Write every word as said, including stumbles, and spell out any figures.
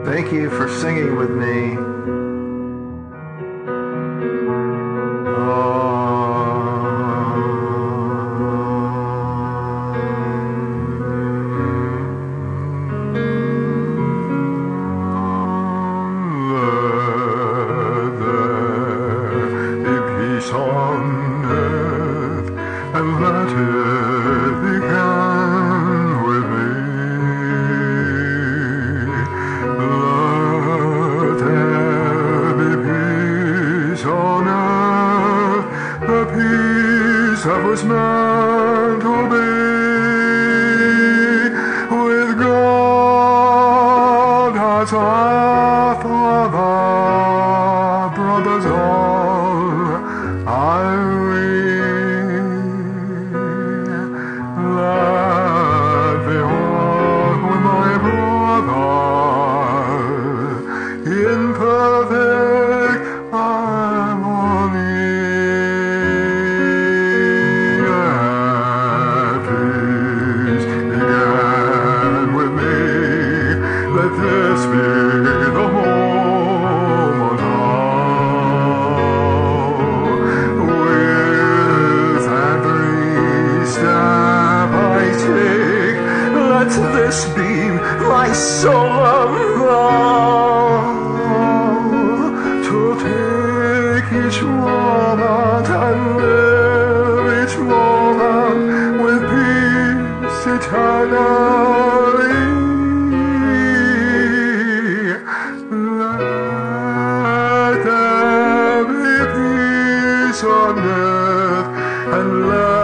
Thank you for singing with me. On earth, and let it begin with me. Let there be peace on earth, the peace that was meant to be. With God as our Father, brothers all I will. Let me walk with my brother in perfect harmony. Let peace begin with me. Let this be the moment. Let this be my solemn vow to take each moment and live each moment with peace eternally. Let there be peace on earth and love.